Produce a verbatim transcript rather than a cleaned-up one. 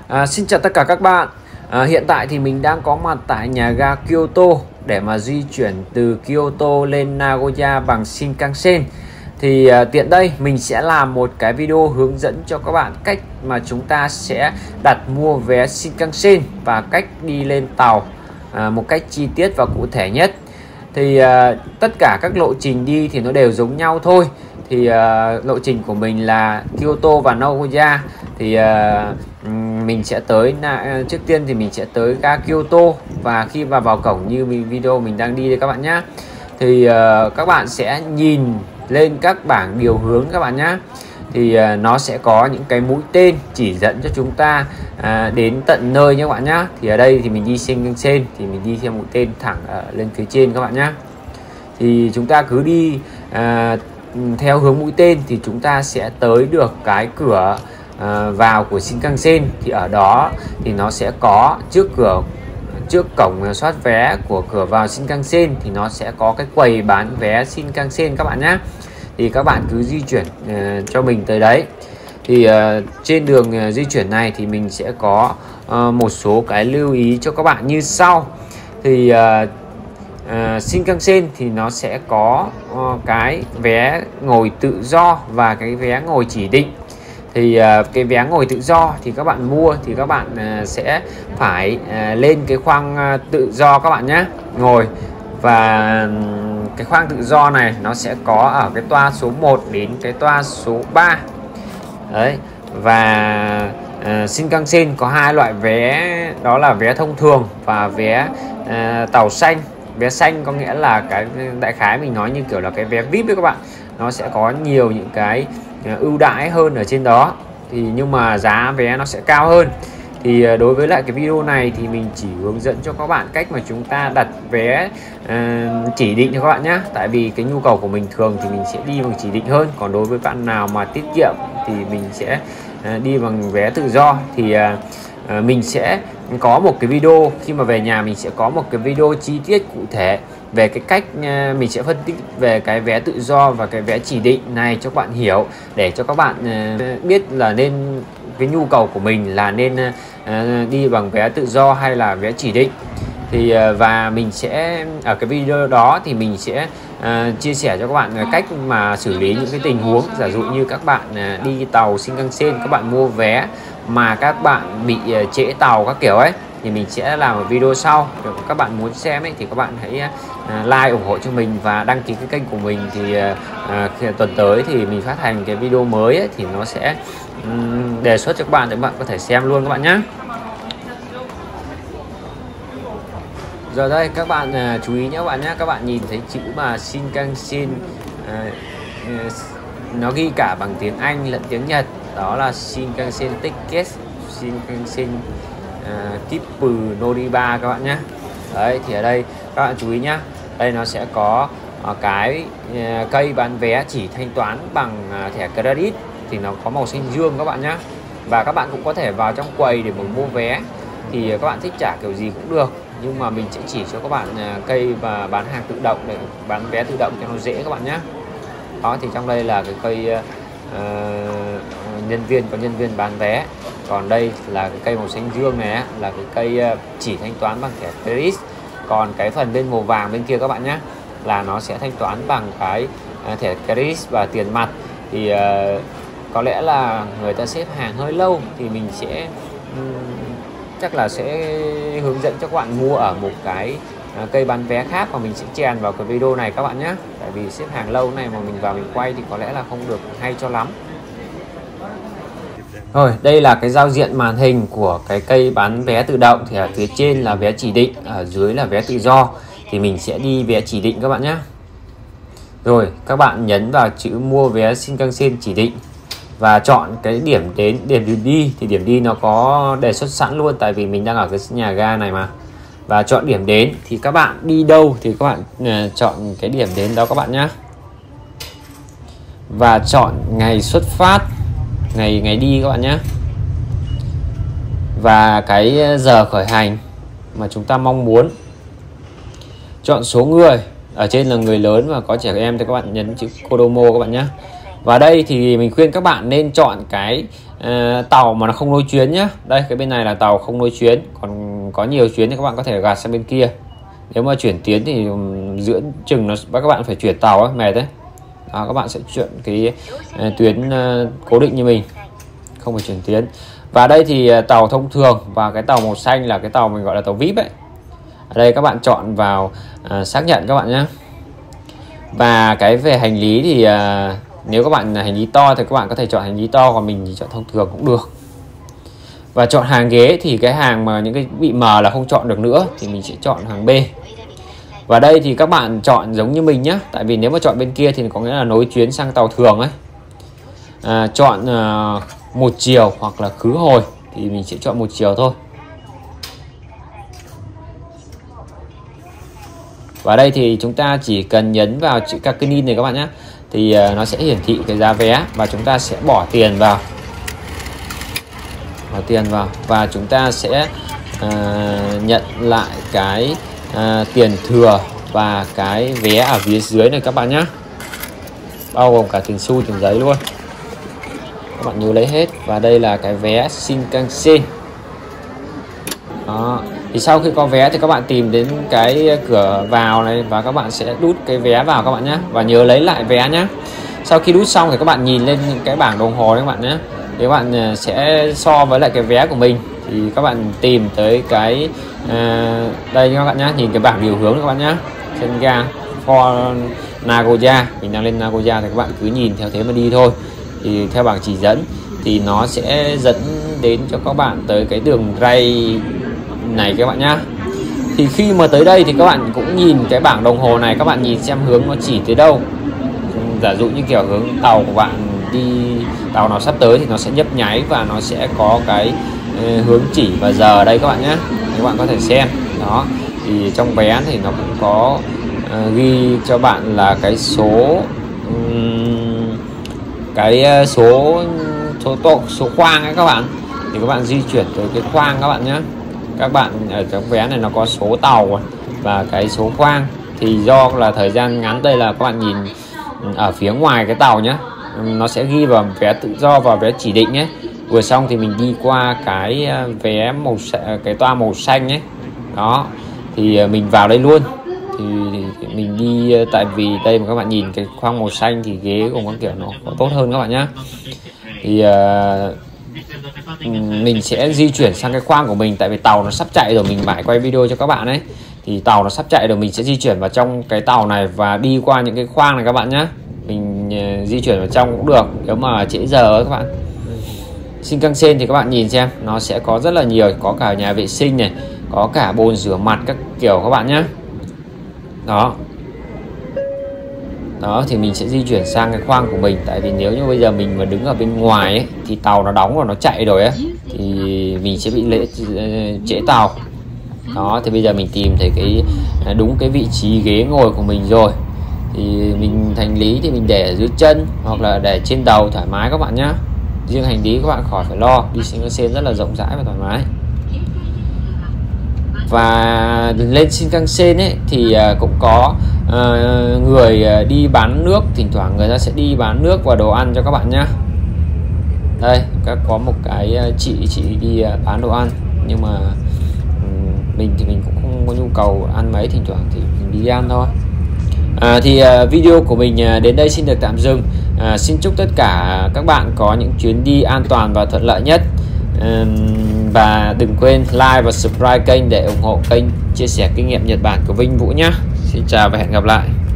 À, xin chào tất cả các bạn. À, hiện tại thì mình đang có mặt tại nhà ga Kyoto để mà di chuyển từ Kyoto lên Nagoya bằng Shinkansen. Thì à, tiện đây mình sẽ làm một cái video hướng dẫn cho các bạn cách mà chúng ta sẽ đặt mua vé Shinkansen và cách đi lên tàu à, một cách chi tiết và cụ thể nhất. Thì à, tất cả các lộ trình đi thì nó đều giống nhau thôi. Thì à, lộ trình của mình là Kyoto và Nagoya. Thì à, mình sẽ tới là trước tiên thì mình sẽ tới ga Kyoto, và khi vào vào cổng như mình video mình đang đi đây các bạn nhé, thì uh, các bạn sẽ nhìn lên các bảng điều hướng các bạn nhé. Thì uh, nó sẽ có những cái mũi tên chỉ dẫn cho chúng ta uh, đến tận nơi nhé các bạn nhé. Thì ở đây thì mình đi Shinkansen thì mình đi theo mũi tên thẳng uh, lên phía trên các bạn nhé. Thì chúng ta cứ đi uh, theo hướng mũi tên thì chúng ta sẽ tới được cái cửa À, vào của Shinkansen. Thì ở đó thì nó sẽ có trước cửa trước cổng soát vé của cửa vào Shinkansen thì nó sẽ có cái quầy bán vé Shinkansen các bạn nhé. Thì các bạn cứ di chuyển uh, cho mình tới đấy. Thì uh, trên đường uh, di chuyển này thì mình sẽ có uh, một số cái lưu ý cho các bạn như sau. Thì uh, uh, Shinkansen thì nó sẽ có uh, cái vé ngồi tự do và cái vé ngồi chỉ định. Thì uh, cái vé ngồi tự do thì các bạn mua thì các bạn uh, sẽ phải uh, lên cái khoang uh, tự do các bạn nhé, ngồi. Và um, cái khoang tự do này nó sẽ có ở cái toa số một đến cái toa số ba đấy. Và uh, Shinkansen có hai loại vé, đó là vé thông thường và vé uh, tàu xanh. Vé xanh có nghĩa là cái đại khái mình nói như kiểu là cái vé vi ai pi đấy các bạn, nó sẽ có nhiều những cái ưu đãi hơn ở trên đó, thì nhưng mà giá vé nó sẽ cao hơn. Thì đối với lại cái video này thì mình chỉ hướng dẫn cho các bạn cách mà chúng ta đặt vé uh, chỉ định cho các bạn nhé. Tại vì cái nhu cầu của mình thường thì mình sẽ đi bằng chỉ định hơn, còn đối với bạn nào mà tiết kiệm thì mình sẽ uh, đi bằng vé tự do. Thì uh, uh, mình sẽ có một cái video, khi mà về nhà mình sẽ có một cái video chi tiết cụ thể về cái cách uh, mình sẽ phân tích về cái vé tự do và cái vé chỉ định này cho các bạn hiểu, để cho các bạn uh, biết là nên cái nhu cầu của mình là nên uh, đi bằng vé tự do hay là vé chỉ định. Thì uh, và mình sẽ ở cái video đó thì mình sẽ uh, chia sẻ cho các bạn cách mà xử lý những cái tình huống giả dụ như các bạn uh, đi tàu Shinkansen, các bạn mua vé mà các bạn bị uh, trễ tàu các kiểu ấy, thì mình sẽ làm một video sau. Nếu các bạn muốn xem ấy thì các bạn hãy uh, like ủng hộ cho mình và đăng ký cái kênh của mình. Thì uh, uh, tuần tới thì mình phát hành cái video mới ấy, thì nó sẽ um, đề xuất cho các bạn để các bạn có thể xem luôn các bạn nhé. Giờ đây các bạn uh, chú ý nhé các bạn nhé. Các bạn nhìn thấy chữ mà Shinkansen uh, uh, nó ghi cả bằng tiếng Anh lẫn tiếng Nhật, đó là Shinkansen Ticket, Shinkansen uh, Kippu Noriba các bạn nhé. Đấy, thì ở đây các bạn chú ý nhé, đây nó sẽ có uh, cái uh, cây bán vé chỉ thanh toán bằng uh, thẻ credit, thì nó có màu xanh dương các bạn nhé. Và các bạn cũng có thể vào trong quầy để mà mua vé, thì uh, các bạn thích trả kiểu gì cũng được, nhưng mà mình sẽ chỉ cho các bạn uh, cây và bán hàng tự động để bán vé tự động cho nó dễ các bạn nhé. Đó, thì trong đây là cái cây uh, nhân viên, có nhân viên bán vé. Còn đây là cái cây màu xanh dương này là cái cây uh, chỉ thanh toán bằng thẻ credit. Còn cái phần bên màu vàng bên kia các bạn nhé là nó sẽ thanh toán bằng cái uh, thẻ credit và tiền mặt. Thì uh, có lẽ là người ta xếp hàng hơi lâu thì mình sẽ um, chắc là sẽ hướng dẫn cho các bạn mua ở một cái uh, cây bán vé khác, và mình sẽ chèn vào cái video này các bạn nhé. Tại vì xếp hàng lâu này mà mình vào mình quay thì có lẽ là không được hay cho lắm. Rồi, đây là cái giao diện màn hình của cái cây bán vé tự động. Thì ở phía trên là vé chỉ định, ở dưới là vé tự do. Thì mình sẽ đi vé chỉ định các bạn nhé. Rồi, các bạn nhấn vào chữ mua vé Shinkansen chỉ định và chọn cái điểm đến, điểm đi. Thì điểm đi nó có đề xuất sẵn luôn, tại vì mình đang ở cái nhà ga này mà. Và chọn điểm đến, thì các bạn đi đâu thì các bạn uh, chọn cái điểm đến đó các bạn nhé. Và chọn ngày xuất phát, ngày ngày đi các bạn nhé, và cái giờ khởi hành mà chúng ta mong muốn. Chọn số người, ở trên là người lớn và có trẻ em thì các bạn nhấn chữ Kodomo các bạn nhé. Và đây thì mình khuyên các bạn nên chọn cái uh, tàu mà nó không nối chuyến nhá. Đây cái bên này là tàu không nối chuyến, còn có nhiều chuyến thì các bạn có thể gạt sang bên kia. Nếu mà chuyển tuyến thì giữa chừng nó các bạn phải chuyển tàu ấy, mệt đấy. Đó, các bạn sẽ chuyển cái uh, tuyến uh, cố định như mình, không phải chuyển tuyến. Và đây thì uh, tàu thông thường, và cái tàu màu xanh là cái tàu mình gọi là tàu vê i pê ấy. Ở đây các bạn chọn vào uh, xác nhận các bạn nhé. Và cái về hành lý thì uh, nếu các bạn hành lý to thì các bạn có thể chọn hành lý to, còn mình thì chọn thông thường cũng được. Và chọn hàng ghế thì cái hàng mà những cái bị mờ là không chọn được nữa thì mình sẽ chọn hàng B. Và đây thì các bạn chọn giống như mình nhé, tại vì nếu mà chọn bên kia thì có nghĩa là nối chuyến sang tàu thường ấy. À, chọn uh, một chiều hoặc là khứ hồi thì mình sẽ chọn một chiều thôi. Và đây thì chúng ta chỉ cần nhấn vào chữ Kakinin này các bạn nhé, thì uh, nó sẽ hiển thị cái giá vé và chúng ta sẽ bỏ tiền vào, bỏ tiền vào và chúng ta sẽ uh, nhận lại cái uh, tiền thừa và cái vé ở phía dưới này các bạn nhé, bao gồm cả tiền xu, tiền giấy luôn. Các bạn nhớ lấy hết. Và đây là cái vé Shinkansen. Đó. Thì sau khi có vé thì các bạn tìm đến cái cửa vào này và các bạn sẽ đút cái vé vào các bạn nhé, và nhớ lấy lại vé nhé. Sau khi đút xong thì các bạn nhìn lên những cái bảng đồng hồ đấy các bạn nhé, thì các bạn sẽ so với lại cái vé của mình, thì các bạn tìm tới cái uh, đây các bạn nhé, nhìn cái bảng điều hướng các bạn nhé, chân ga for Nagoya, mình đang lên Nagoya thì các bạn cứ nhìn theo thế mà đi thôi. Thì theo bảng chỉ dẫn thì nó sẽ dẫn đến cho các bạn tới cái đường ray này các bạn nhá. Thì khi mà tới đây thì các bạn cũng nhìn cái bảng đồng hồ này, các bạn nhìn xem hướng nó chỉ tới đâu. Giả dụ như kiểu hướng tàu của bạn đi, tàu nào sắp tới thì nó sẽ nhấp nháy và nó sẽ có cái uh, hướng chỉ và giờ ở đây các bạn nhé, các bạn có thể xem. Đó thì trong vé thì nó cũng có uh, ghi cho bạn là cái số um, cái số số tổ số khoang ấy các bạn, thì các bạn di chuyển tới cái khoang các bạn nhé. Các bạn ở trong vé này nó có số tàu và cái số khoang, thì do là thời gian ngắn đây là các bạn nhìn ở phía ngoài cái tàu nhé, nó sẽ ghi vào vé tự do và vé chỉ định nhé. Vừa xong thì mình đi qua cái vé màu cái toa màu xanh nhé. Đó thì mình vào đây luôn, thì mình đi, tại vì đây mà các bạn nhìn cái khoang màu xanh thì ghế của các kiểu nó có tốt hơn các bạn nhé. Thì uh, mình sẽ di chuyển sang cái khoang của mình, tại vì tàu nó sắp chạy rồi, mình phải quay video cho các bạn ấy. Thì tàu nó sắp chạy rồi, mình sẽ di chuyển vào trong cái tàu này và đi qua những cái khoang này các bạn nhé. Mình uh, di chuyển vào trong cũng được nếu mà trễ giờ ấy các bạn. Shinkansen thì các bạn nhìn xem, nó sẽ có rất là nhiều, có cả nhà vệ sinh này, có cả bồn rửa mặt các kiểu các bạn nhé. Đó. Đó thì mình sẽ di chuyển sang cái khoang của mình, tại vì nếu như bây giờ mình mà đứng ở bên ngoài ấy, thì tàu nó đóng rồi, nó chạy rồi ấy, thì mình sẽ bị lễ trễ tàu. Đó thì bây giờ mình tìm thấy cái đúng cái vị trí ghế ngồi của mình rồi, thì mình hành lý thì mình để ở dưới chân hoặc là để trên đầu thoải mái các bạn nhé. Riêng hành lý các bạn khỏi phải lo, đi Shinkansen rất là rộng rãi và thoải mái. Và lên Shinkansen ấy thì cũng có uh, người đi bán nước, thỉnh thoảng người ta sẽ đi bán nước và đồ ăn cho các bạn nhé. Đây các có một cái chị chị đi bán đồ ăn, nhưng mà um, mình thì mình cũng không có nhu cầu ăn mấy, thỉnh thoảng thì mình đi ăn thôi. À, thì uh, video của mình uh, đến đây xin được tạm dừng. Uh, xin chúc tất cả các bạn có những chuyến đi an toàn và thuận lợi nhất. Uh, và đừng quên like và subscribe kênh để ủng hộ kênh chia sẻ kinh nghiệm Nhật Bản của Vinh Vũ nhé. Xin chào và hẹn gặp lại.